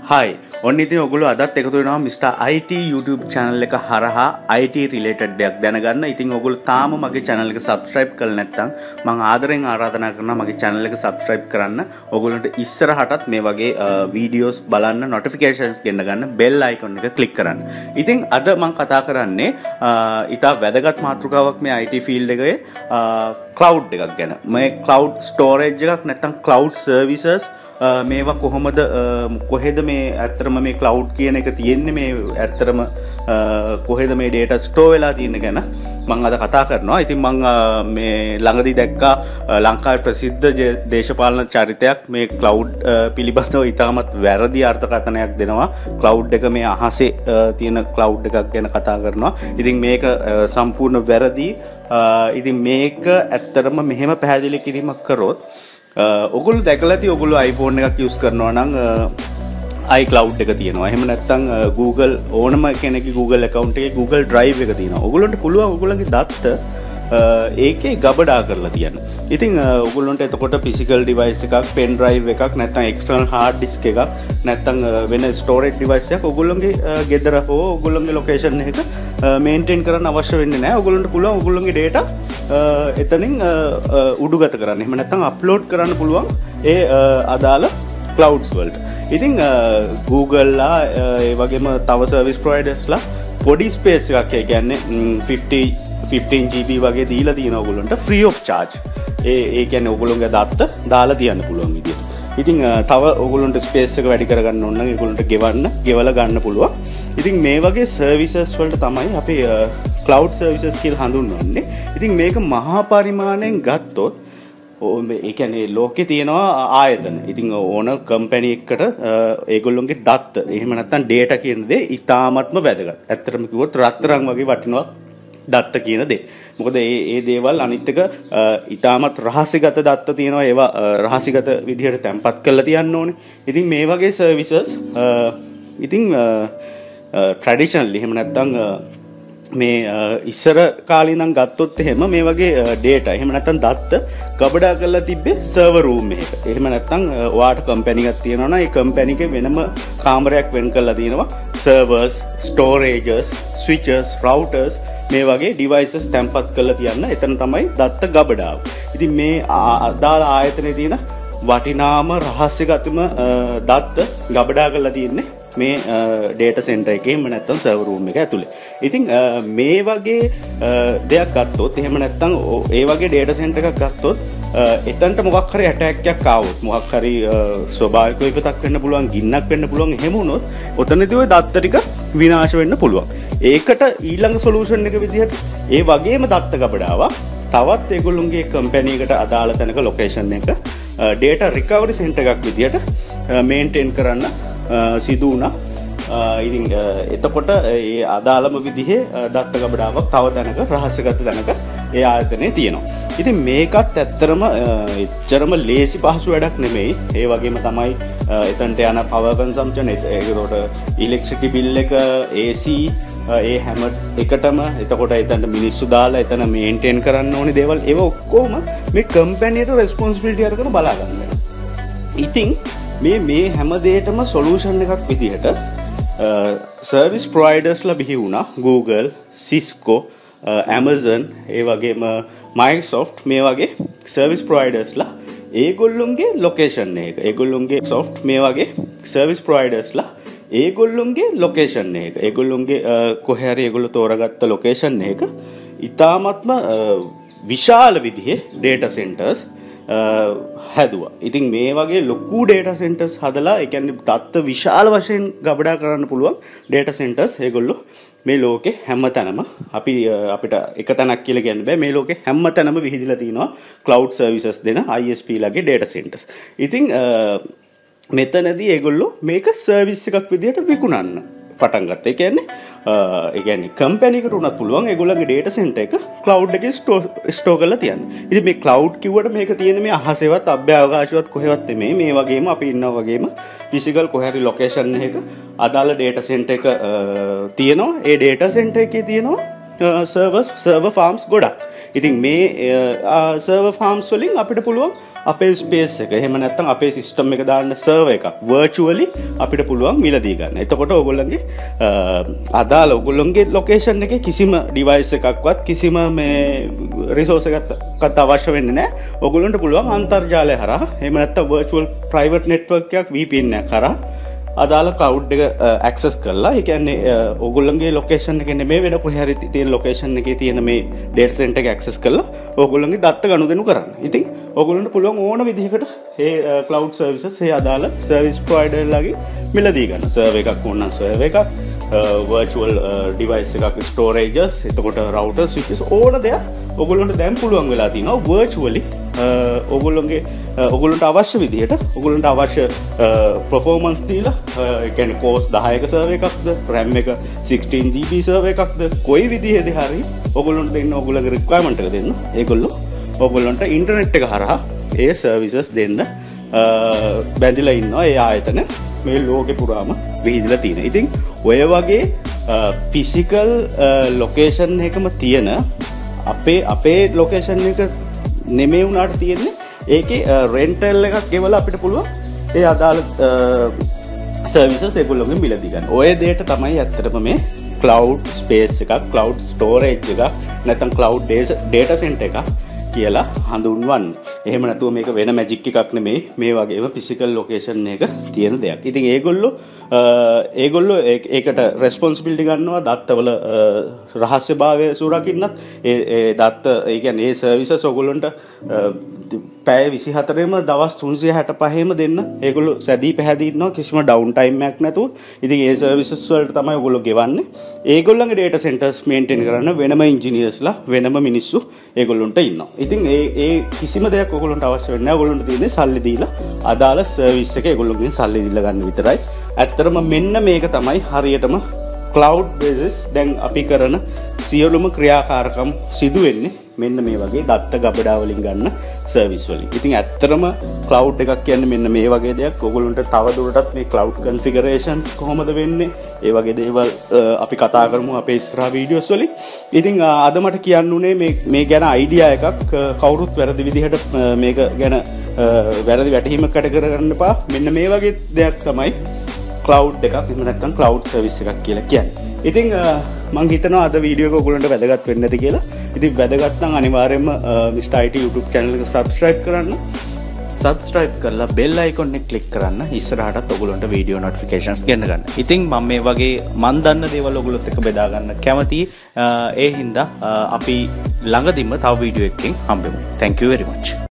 Hi, ඔන්න ඉතින් ඔයගොල්ලෝ අදත් එකතු වෙනවා Mr. IT YouTube channel එක හරහා IT related දෙයක් දැනගන්න. ඉතින් ඔයගොල්ලෝ තාම මගේ channel එක subscribe කරලා නැත්නම් මම ආදරෙන් ආරාධනා කරනවා මගේ channel එක subscribe කරන්න. ඔයගොල්ලන්ට ඉස්සරහටත් මේ වගේ videos බලන්න notifications ගෙන්න ගන්න bell icon එක click කරන්න. ඉතින් අද මම කතා කරන්නේ ඉතා වැදගත් මාතෘකාවක් මේ IT field එකේ cloud එකක් ගැන. මේ cloud storage එකක් නැත්නම් cloud services මේවා කොහොමද කොහෙද මේ ඇත්තටම මේ cloud කියන එක තියෙන්නේ මේ ඇත්තටම කොහෙද මේ data store වෙලා තියෙන්නේ ගැන මම අද කතා කරනවා. ඉතින් මම මේ ළඟදී දැක්කා ලංකාවේ ප්‍රසිද්ධ දේශපාලන චරිතයක් මේ cloud පිළිබඳව ඉතාමත් වැරදි අර්ථකථනයක් දෙනවා. cloud එක මේ අහසේ තියෙන cloud එකක් ගැන කතා කරනවා. ඉතින් මේක සම්පූර්ණ වැරදි. ඉතින් මේක ඇත්තටම මෙහෙම පැහැදිලි කිරීමක් කරොත් ඔගොල්ලෝ දැකලා ඇති ඔගොල්ලෝ iPhone එකක් use කරනවා නම් iCloud එක තියෙනවා. එහෙම නැත්නම් Google ඕනම කෙනෙක්ගේ Google account එකේ Google Drive එක තියෙනවා. ඔගොල්ලන්ට පුළුවන් ඔගොල්ලන්ගේ දත්ත ඒකේ ගබඩා කරලා තියන්න. ඉතින් ඔගොල්ලන්ට එතකොට physical device එකක්, pen drive එකක්, නැත්නම් external hard disk එකක්, නැත්නම් වෙන storage device එකක් ඔගොල්ලන්ගේ ගෙදර හෝ ඔගොල්ලන්ගේ location එකක maintain කරන්න අවශ්‍ය වෙන්නේ නැහැ. ඔගොල්ලන්ට පුළුවන් ඔගොල්ලන්ගේ data එතනින් උඩුගත කරන්න. එහෙම නැත්නම් upload කරන්න පුළුවන් ඒ අදාළ clouds වලට. ඉතින් Google ලා ඒ වගේම තව service providers ලා පොඩි space එකක් ඒ කියන්නේ 15 GB වගේ දීලා තියෙනවා ඔයගොල්ලන්ට free of charge. ඒ කියන්නේ ඔයගොල්ලන්ගේ දත්ත දාලා තියන්න පුළුවන් විදියට. ඉතින් තව ඔයගොල්ලන්ට space එක වැඩි කරගන්න ඕන නම් ඒගොල්ලන්ට ගෙවලා ගන්න පුළුවන්. ඉතින් මේ වගේ services වලට තමයි අපි cloud services කියලා හඳුන්වන්නේ. ඉතින් මේක මහා පරිමාණයෙන් ගත්තොත් ඒ කියන්නේ ලෝකේ තියෙනවා ආයතන. ඉතින් ඕන කම්පැනි එකකට ඒගොල්ලොන්ගේ දත්ත එහෙම නැත්නම් data කියන දේ ඉතාමත්ම වැදගත්. ඇත්තටම කිව්වොත් රත්තරන් වගේ වටිනවා දත්ත කියන දේ. මොකද මේ දේවල් අනිත් එක ඉතාමත් රහසිගත දත්ත තියෙනවා. ඒවා රහසිගත විදිහට තැම්පත් කරලා තියන්න ඕනේ. ඉතින් මේ වගේ services ඉතින් traditionally එහෙම නැත්නම් මේ ඉස්සර කාලේ ඉඳන් ගත්තොත් එහෙම මේ වගේ data එහෙම නැත්නම් දත්ත ගබඩා කරලා තිබ්බේ server room එකක. එහෙම නැත්නම් ඔයාට කම්පැනි එකක් තියෙනවා නම් ඒ කම්පැනි එකේ වෙනම කාමරයක් වෙන් කරලා තියෙනවා. servers, storages, switches, routers මේ වගේ devices තැම්පත් කරලා තියන්න. එතන තමයි දත්ත ගබඩාව. ඉතින් මේ අදාළ ආයතනයේ තියෙන වටිනාම රහස්‍යගතම දත්ත ගබඩා කරලා තියෙන්නේ මේ data center එකේ එහෙම නැත්නම් server room එක ඇතුලේ. ඉතින් මේ වගේ දෙයක් ගත්තොත් එහෙම නැත්නම් ඒ වගේ data center එකක් ගත්තොත් එතනට මොකක් හරි attack එකක් ආවොත් මොකක් හරි ස්වභාවික විපතක් වෙන්න පුළුවන්, ගින්නක් වෙන්න පුළුවන්. එහෙම වුණොත් ඔතනදී ওই දත්ත ටික විනාශ වෙන්න පුළුවන්. ඒකට ඊළඟ solution එක විදිහට ඒ වගේම දත්ත ගබඩාවක් තවත් ඒගොල්ලොන්ගේ කම්පැනි එකට අදාළ තැනක location එක data recovery center එකක් විදිහට maintain කරන්න සිදු වුණා. ඉතින් එතකොට ඒ අදාළම විදිහේ දත්ත ගබඩාවක් තව තැනක රහස්‍යගත තැනක ඒ ආයතනයේ තියෙනවා. ඉතින් මේකත් ඇත්තරම එච්චරම ලේසි පහසු වැඩක් නෙමෙයි. ඒ වගේම තමයි එතනට යන power consumption ඒකට electricity bill එක AC ඒ හැම එකටම එතකොට එතනට මිනිස්සු දාලා එතන මේන්ටේන් කරන්න ඕනේ දේවල් ඒව ඔක්කොම මේ කම්පැනියට responsibility අරගෙන බලා ගන්න වෙනවා. ඉතින් මේ හැම දෙයකටම solution එකක් විදිහට service providers ලා බිහි වුණා. Google, Cisco, Amazon, ඒ වගේම Microsoft මේ වගේ service providers ලා ඒගොල්ලොන්ගේ location එක. ඒගොල්ලොන්ගේ soft මේ වගේ service providers ලා ඒගොල්ලොන්ගේ location එක. ඒගොල්ලොන්ගේ කොහේ හරි ඒගොල්ලෝ තෝරාගත්ත location එක ඉතාමත්ම විශාල විදිහේ data centers හැදුවා. ඉතින් මේ වගේ ලොකු data centers හදලා ඒ කියන්නේ දත්ත විශාල වශයෙන් ගබඩා කරන්න පුළුවන් data centers ඒගොල්ලෝ මේ ලෝකේ හැමතැනම අපිට එක තැනක් කියලා කියන්න බෑ. මේ ලෝකේ හැමතැනම විහිදලා තිනවා cloud services දෙන ISP ලගේ data centers. ඉතින් මෙතනදී ඒගොල්ලෝ මේක service එකක් විදිහට විකුණන්න පටන් ගත්තා. ඒ කියන්නේ කම්පැනි එකට උනත් පුළුවන් ඒගොල්ලන්ගේ data center එක cloud එකේ store කරලා තියන්න. ඉතින් මේ cloud කිව්වට මේක තියෙන්නේ මේ අහසෙවත් අභ්‍යවකාශයවත් කොහෙවත් නෙමෙයි. මේ වගේම අපි ඉන්නා වගේම physical කොහේ හරි location එකක අදාළ data center එක තියෙනවා. ඒ data center එකේ තියෙනවා සර්වර් ෆාම්ස් ගොඩක්. ඉතින් මේ සර්වර් ෆාම්ස් වලින් අපිට පුළුවන් අපේ ස්පේස් එක එහෙම නැත්නම් අපේ සිස්ටම් එක දාන්න සර්වර් එකක් virtually අපිට පුළුවන් මිලදී ගන්න. එතකොට ඕගොල්ලන්ගේ අදාළ ඕගොල්ලන්ගේ ලොකේෂන් එකේ කිසිම ඩිවයිස් එකක්වත් කිසිම මේ රිසෝස් එකක්වත් අවශ්‍ය වෙන්නේ නැහැ. ඕගොල්ලන්ට පුළුවන් අන්තර්ජාලය හරහා එහෙම නැත්නම් virtual private network එකක් VPN එකක් හරහා අදාළ ක්ලවුඩ් එක ඇක්සස් කරලා ඒ කියන්නේ ඕගොල්ලන්ගේ ලොකේෂන් එකේ නෙමෙයි වෙන කොහේ හරි තියෙන ලොකේෂන් එකේ තියෙන මේ ඩේටා සෙන්ටර් එක ඇක්සස් කරලා ඕගොල්ලන්ගේ දත්ත ගනුදෙනු කරන්න. ඉතින් ඕගොල්ලන්ට පුළුවන් ඕන විදිහකට මේ ක්ලවුඩ් සර්විසස් මේ අදාළ සර්විස් ප්‍රොවයිඩර්ලාගේ මිලදී ගන්න. සර්වර් එකක් ඕනනම් සර්වර් එකක්, virtual device එකක්, storages, එතකොට routers, switches ඕන දෙයක් ඕගොල්ලන්ට දැන් පුළුවන් වෙලා තිනවා virtually ඔගොල්ලන්ට අවශ්‍ය විදිහට ඔගොල්ලන්ට අවශ්‍ය performance දීලා ඒ කියන්නේ course 10ක සර්වර් එකක්ද RAM එක 16GB සර්වර් එකක්ද කොයි විදිහේද හරි ඔගොල්ලන්ට දෙන්න ඔගොල්ලන්ගේ requirement එක දෙන්න ඒගොල්ලෝ ඔගොල්ලන්ට ඉන්ටර්නෙට් එක හරහා ඒ services දෙන්න බැඳිලා ඉන්නවා ඒ ආයතන මේ ලෝකෙ පුරාම විහිදලා තියෙනවා. ඉතින් ඔය වගේ physical location එකම තියෙන අපේ location එක නෙමෙයි උනාට තියෙන්නේ ඒකේ රෙන්ටල් එකක් ගෙවලා අපිට පුළුවන් ඒ අදාළ සර්විසස් ඒගොල්ලෝගෙන් මිලදී ගන්න. ඔය දෙයට තමයි ඇත්තටම මේ cloud space එකක්, cloud storage එකක්, නැත්නම් cloud data center එකක් කියලා හඳුන්වන්නේ. එහෙම නැතුව මේක වෙන මැජික් එකක් නෙමෙයි. මේ වගේම physical location එක තියෙන දෙයක්. ඉතින් ඒගොල්ලෝ ඒකට responsibility ගන්නවා දත්තවල රහස්‍යභාවය සුරකින්නත් ඒ දත්ත ඒ කියන්නේ ඒ services ඔයගොල්ලන්ට පැය 24ෙම දවස් 365ෙම දෙන්න ඒගොල්ලෝ සැදී පැහැදී ඉන්නවා කිසිම ඩවුන් ටයිම් එකක් නැතුව. ඉතින් ඒ සර්විසස් වලට තමයි ඔයගොල්ලෝ ගෙවන්නේ. ඒගොල්ලන්ගේ data centers maintain කරන්න වෙනම engineersලා වෙනම මිනිස්සු ඒගොල්ලන්ට ඉන්නවා. ඉතින් ඒ කිසිම දෙයක් ඔයගොල්ලන්ට අවශ්‍ය වෙන්නේ නැහැ. ඔයගොල්ලන්ට තියෙන්නේ සල්ලි දීලා අදාළ සර්විස් එක ඒගොල්ලෝගෙන් සල්ලි දීලා ගන්න විතරයි. ඇත්තටම මෙන්න මේක තමයි හරියටම cloud basis දැන් අපි කරන සියලුම ක්‍රියාකාරකම් සිදු වෙන්නේ මෙන්න මේ වගේ දත්ත ගබඩා වලින් ගන්න සර්විස් වලින්. ඉතින් ඇත්තටම cloud එකක් කියන්නේ මෙන්න මේ වගේ දෙයක්. ඔයගොල්ලන්ට තව දුරටත් මේ cloud configurations කොහොමද වෙන්නේ? ඒ වගේ දේවල් අපි කතා කරමු අපේ ඉස්සරහා වීඩියෝස් වලින්. ඉතින් අද මට කියන්න උනේ මේ ගැන අයිඩියා එකක්. කවුරුත් වැරදි විදිහට මේක ගැන වැරදි වැටහීමක් ඇති කරගන්න එපා. මෙන්න මේ වගේ දෙයක් තමයි cloud එකක් එහෙම නැත්නම් cloud service එකක් කියලා කියන්නේ. ඉතින් මම හිතනවා අද වීඩියෝ එක ඔයගොල්ලන්ට වැදගත් වෙන්නේ නැති කියලා. ඉතින් වැදගත් නම් අනිවාර්යයෙන්ම Mr. IT YouTube channel එක subscribe කරන්න. subscribe කරලා bell icon එක click කරන්න. ඉස්සරහටත් ඔයගොල්ලන්ට වීඩියෝ notifications ගෙන්න ගන්න. ඉතින් මම මේ වගේ මන් දන්න දේවල් ඔයගොල්ලොත් එක්ක බෙදා ගන්න කැමතියි. ඒ හින්දා අපි ළඟදින්ම තව වීඩියෝ එකකින් හම්බෙමු. Thank you very much.